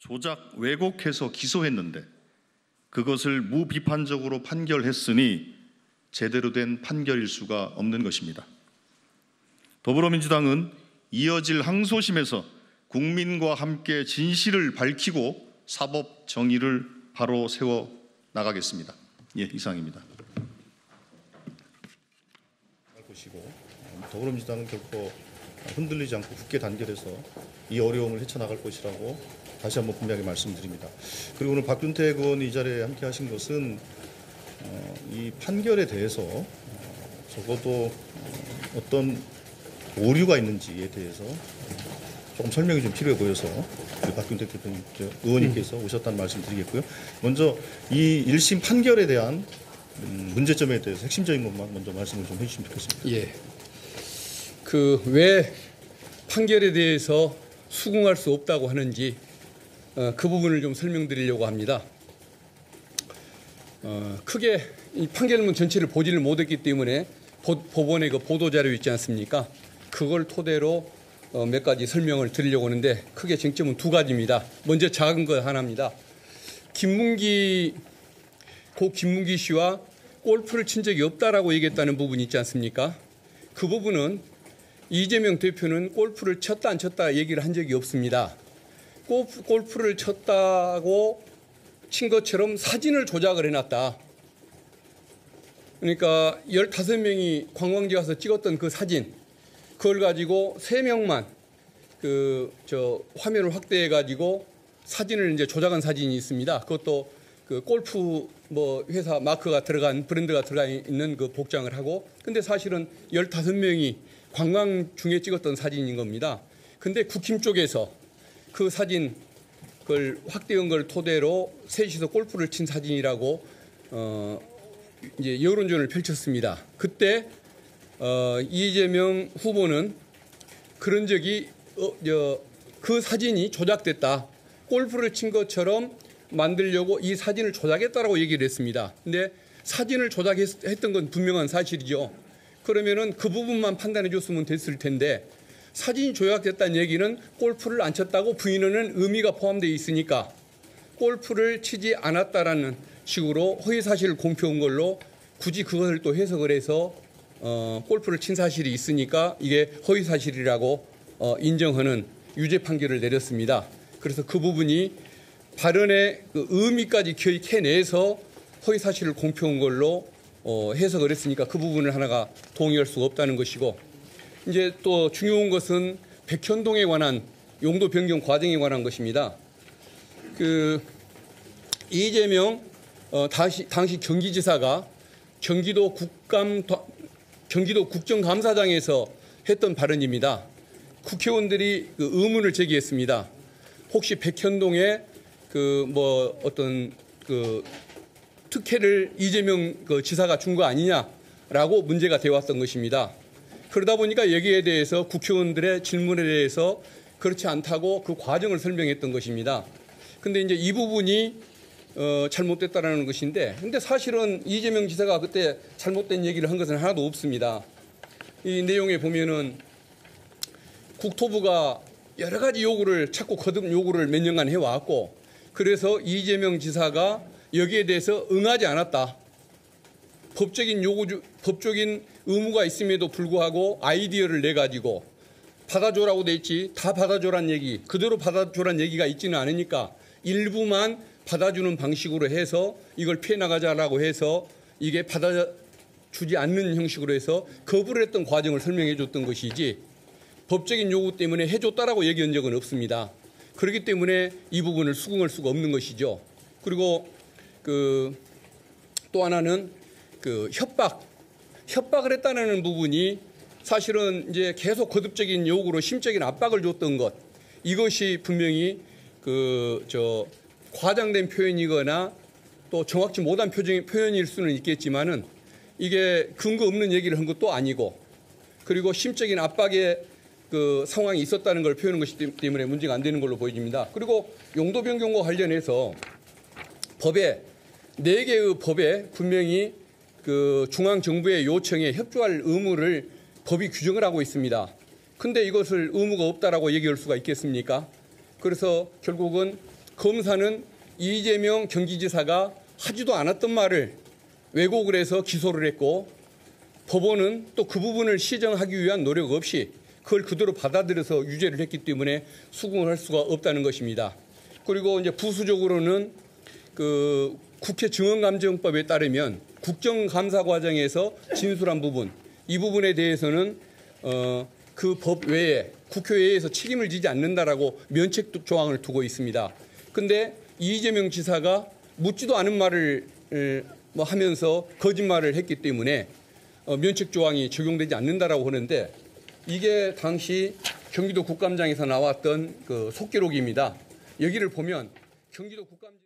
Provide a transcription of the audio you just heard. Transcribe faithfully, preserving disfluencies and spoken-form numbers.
조작, 왜곡해서 기소했는데 그것을 무비판적으로 판결했으니 제대로 된 판결일 수가 없는 것입니다. 더불어민주당은 이어질 항소심에서 국민과 함께 진실을 밝히고 사법 정의를 바로 세워 나가겠습니다. 예, 이상입니다. 더불어민주당은 결코 흔들리지 않고 굳게 단결해서 이 어려움을 헤쳐나갈 것이라고 다시 한번 분명히 말씀드립니다. 그리고 오늘 박준택 의원이 이 자리에 함께 하신 것은 어, 이 판결에 대해서 어, 적어도 어, 어떤 오류가 있는지에 대해서 조금 설명이 좀 필요해 보여서 우리 박준택 대표님, 의원님께서 오셨다는 말씀 드리겠고요. 먼저 이 일 심 판결에 대한 음, 문제점에 대해서 핵심적인 것만 먼저 말씀을 좀 해주시면 좋겠습니다. 예. 그 왜 판결에 대해서 수긍할 수 없다고 하는지 어, 그 부분을 좀 설명드리려고 합니다. 어, 크게 이 판결문 전체를 보지를 못했기 때문에 보, 법원의 그 보도 자료 있지 않습니까? 그걸 토대로 어, 몇 가지 설명을 드리려고 하는데 크게 쟁점은 두 가지입니다. 먼저 작은 거 하나입니다. 김문기 고 김문기 씨와 골프를 친 적이 없다라고 얘기했다는 부분이 있지 않습니까? 그 부분은 이재명 대표는 골프를 쳤다 안 쳤다 얘기를 한 적이 없습니다. 골프, 골프를 쳤다고 친 것처럼 사진을 조작을 해놨다. 그러니까 열다섯 명이 관광지 가서 찍었던 그 사진, 그걸 가지고 세 명만 그 저 화면을 확대해 가지고 사진을 이제 조작한 사진이 있습니다. 그것도 그 골프 뭐 회사 마크가 들어간 브랜드가 들어가 있는 그 복장을 하고, 근데 사실은 열다섯 명이 관광 중에 찍었던 사진인 겁니다. 근데 국힘 쪽에서 그 사진 그걸 확대한 걸 토대로 셋이서 골프를 친 사진이라고 어 이제 여론전을 펼쳤습니다. 그때 어 이재명 후보는 그런 적이 어, 저, 그 사진이 조작됐다. 골프를 친 것처럼 만들려고 이 사진을 조작했다라고 얘기를 했습니다. 근데 사진을 조작했던 건 분명한 사실이죠. 그러면은 그 부분만 판단해 줬으면 됐을 텐데, 사진이 조작됐다는 얘기는 골프를 안 쳤다고 부인하는 의미가 포함되어 있으니까 골프를 치지 않았다라는 식으로 허위 사실을 공표한 걸로 굳이 그것을 또 해석을 해서 어, 골프를 친 사실이 있으니까 이게 허위 사실이라고 어, 인정하는 유죄 판결을 내렸습니다. 그래서 그 부분이 발언의 그 의미까지 기억해내서 허위 사실을 공표한 걸로 어, 해석을 했으니까 그 부분을 하나가 동의할 수가 없다는 것이고, 이제 또 중요한 것은 백현동에 관한 용도 변경 과정에 관한 것입니다. 그 이재명 어, 당시, 당시 경기지사가 경기도 국감 경기도 국정감사장에서 했던 발언입니다. 국회의원들이 그 의문을 제기했습니다. 혹시 백현동에 그 뭐 어떤 그 특혜를 이재명 그 지사가 준 거 아니냐라고 문제가 되어왔던 것입니다. 그러다 보니까 여기에 대해서 국회의원들의 질문에 대해서 그렇지 않다고 그 과정을 설명했던 것입니다. 근데 이제 이 부분이 어, 잘못됐다라는 것인데, 근데 사실은 이재명 지사가 그때 잘못된 얘기를 한 것은 하나도 없습니다. 이 내용에 보면은 국토부가 여러 가지 요구를 자꾸 거듭 요구를 몇 년간 해왔고, 그래서 이재명 지사가 여기에 대해서 응하지 않았다. 법적인 요구, 법적인 의무가 있음에도 불구하고 아이디어를 내 가지고 받아줘라고 돼 있지 다 받아줘란 얘기, 그대로 받아줘란 얘기가 있지는 않으니까 일부만 받아주는 방식으로 해서 이걸 피해 나가자라고 해서 이게 받아주지 않는 형식으로 해서 거부를 했던 과정을 설명해 줬던 것이지 법적인 요구 때문에 해줬다라고 얘기한 적은 없습니다. 그렇기 때문에 이 부분을 수긍할 수가 없는 것이죠. 그리고 그 또 하나는 그 협박, 협박을 했다는 부분이 사실은 이제 계속 거듭적인 요구로 심적인 압박을 줬던 것, 이것이 분명히 그 저 과장된 표현이거나 또 정확치 못한 표현일 수는 있겠지만은 이게 근거 없는 얘기를 한 것도 아니고, 그리고 심적인 압박의 그 상황이 있었다는 걸 표현한 것이기 때문에 문제가 안 되는 걸로 보여집니다. 그리고 용도 변경과 관련해서 법에 네 개의 법에 분명히 그 중앙 정부의 요청에 협조할 의무를 법이 규정을 하고 있습니다. 근데 이것을 의무가 없다라고 얘기할 수가 있겠습니까? 그래서 결국은 검사는 이재명 경기지사가 하지도 않았던 말을 왜곡을 해서 기소를 했고, 법원은 또 그 부분을 시정하기 위한 노력 없이 그걸 그대로 받아들여서 유죄를 했기 때문에 수긍을 할 수가 없다는 것입니다. 그리고 이제 부수적으로는 그 국회 증언감정법에 따르면 국정감사 과정에서 진술한 부분, 이 부분에 대해서는 어, 그 법 외에 국회에서 책임을 지지 않는다라고 면책 조항을 두고 있습니다. 그런데 이재명 지사가 묻지도 않은 말을 에, 뭐 하면서 거짓말을 했기 때문에 어, 면책 조항이 적용되지 않는다라고 하는데, 이게 당시 경기도 국감장에서 나왔던 그 속기록입니다. 여기를 보면 경기도 국감장